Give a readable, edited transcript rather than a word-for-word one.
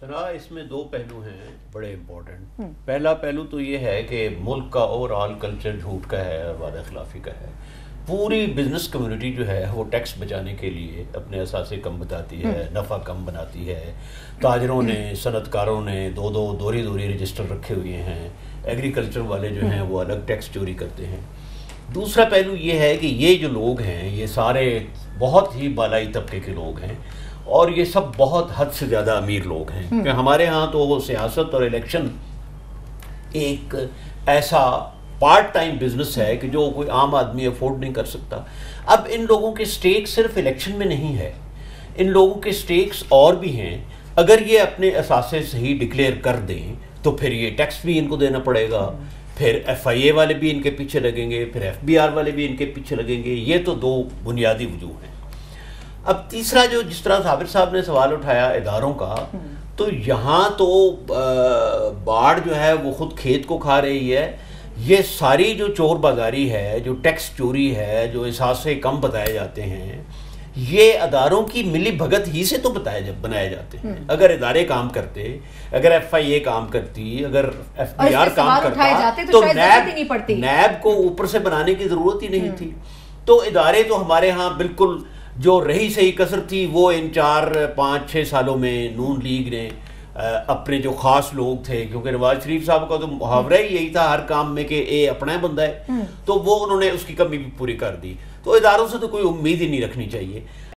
सना इसमें दो पहलू हैं बड़े इम्पोर्टेंट। पहला पहलू तो ये है कि मुल्क का ओवरऑल कल्चर झूठ का है और वादा खिलाफी का है। पूरी बिजनेस कम्युनिटी जो है वो टैक्स बचाने के लिए अपने असासे कम बताती है, नफ़ा कम बनाती है। ताजरों ने, सनतकारों ने दोहरी रजिस्टर रखे हुए हैं। एग्रीकल्चर वाले जो हैं वो अलग टैक्स चोरी करते हैं। दूसरा पहलू ये है कि ये जो लोग हैं ये सारे बहुत ही बालाई तबके के लोग हैं और ये सब बहुत हद से ज़्यादा अमीर लोग हैं। कि हमारे यहाँ तो सियासत और इलेक्शन एक ऐसा पार्ट टाइम बिजनेस है कि जो कोई आम आदमी अफोर्ड नहीं कर सकता। अब इन लोगों के स्टेक सिर्फ इलेक्शन में नहीं है, इन लोगों के स्टेक्स और भी हैं। अगर ये अपने असासे सही डिक्लेयर कर दें तो फिर ये टैक्स भी इनको देना पड़ेगा, फिर FIA वाले भी इनके पीछे लगेंगे, फिर FBR वाले भी इनके पीछे लगेंगे। ये तो दो बुनियादी वजूह हैं। अब तीसरा जो जिस तरह साबिर साहब ने सवाल उठाया इदारों का, तो यहाँ तो बाढ़ जो है वो खुद खेत को खा रही है। ये सारी जो चोर बाजारी है, जो टैक्स चोरी है, जो एहसासे कम बताए जाते हैं, ये अदारों की मिली भगत ही से तो बनाए जाते हैं। अगर इदारे काम करते, अगर FIA काम करती, अगर FBR काम करता तो नैब को ऊपर से बनाने की जरूरत ही नहीं थी। तो इदारे तो हमारे यहाँ बिल्कुल जो रही सही कसर थी वो इन 4-5-6 सालों में नून लीग ने अपने जो खास लोग थे, क्योंकि नवाज शरीफ साहब का तो मुहावरा ही यही था हर काम में कि ए अपना बंदा है, तो वो उन्होंने उसकी कमी भी पूरी कर दी। तो इदारों से तो कोई उम्मीद ही नहीं रखनी चाहिए।